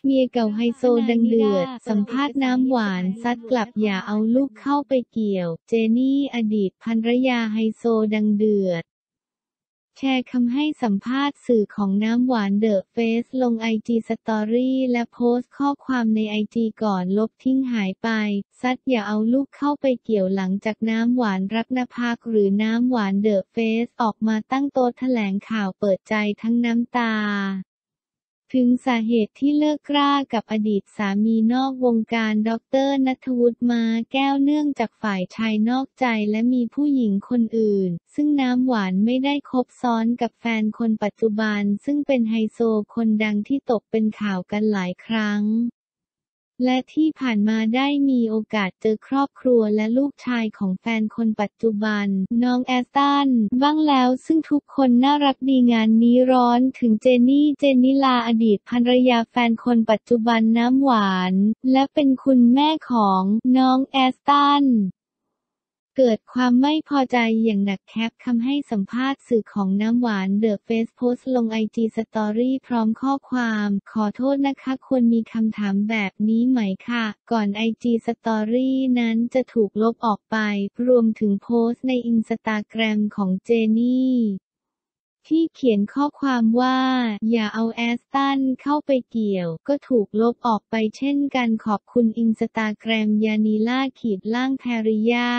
เมียเก่าไฮโซดังเดือดสัมภาษณ์น้ำหวานซัดกลับอย่าเอาลูกเข้าไปเกี่ยวเจนี่อดีตภรรยาไฮโซดังเดือดแชร์คำให้สัมภาษณ์สื่อของน้ำหวานเดอะเฟซลงไอจีสตอรี่และโพสต์ข้อความในไอจีก่อนลบทิ้งหายไปซัดอย่าเอาลูกเข้าไปเกี่ยวหลังจากน้ำหวานรักนภาหรือน้ำหวานเดอะเฟซออกมาตั้งโต๊ะแถลงข่าวเปิดใจทั้งน้ำตาถึงสาเหตุที่เลิกรากับอดีตสามีนอกวงการดร.ณัฐวุฒิ ม้าแก้วเนื่องจากฝ่ายชายนอกใจและมีผู้หญิงคนอื่นซึ่งน้ำหวานไม่ได้คบซ้อนกับแฟนคนปัจจุบันซึ่งเป็นไฮโซคนดังที่ตกเป็นข่าวกันหลายครั้งและที่ผ่านมาได้มีโอกาสเจอครอบครัวและลูกชายของแฟนคนปัจจุบันน้องแอสตันบ้างแล้วซึ่งทุกคนน่ารักดีงานนี้ร้อนถึงเจนิลาอดีตภรรยาแฟนคนปัจจุบันน้ำหวานและเป็นคุณแม่ของน้องแอสตันเกิดความไม่พอใจอย่างหนักแคปคำให้สัมภาษณ์สื่อของน้ำหวานเดอะเฟซโพสต์ลงไอจีสตอรี่พร้อมข้อความขอโทษนะคะควรมีคำถามแบบนี้ไหมค่ะก่อนไอจีสตอรี่นั้นจะถูกลบออกไปรวมถึงโพสต์ในอินสตาแกรมของเจนี่ที่เขียนข้อความว่าอย่าเอาแอสตันเข้าไปเกี่ยวก็ถูกลบออกไปเช่นกันขอบคุณอินสตาแกรมยานีล่าแพริยา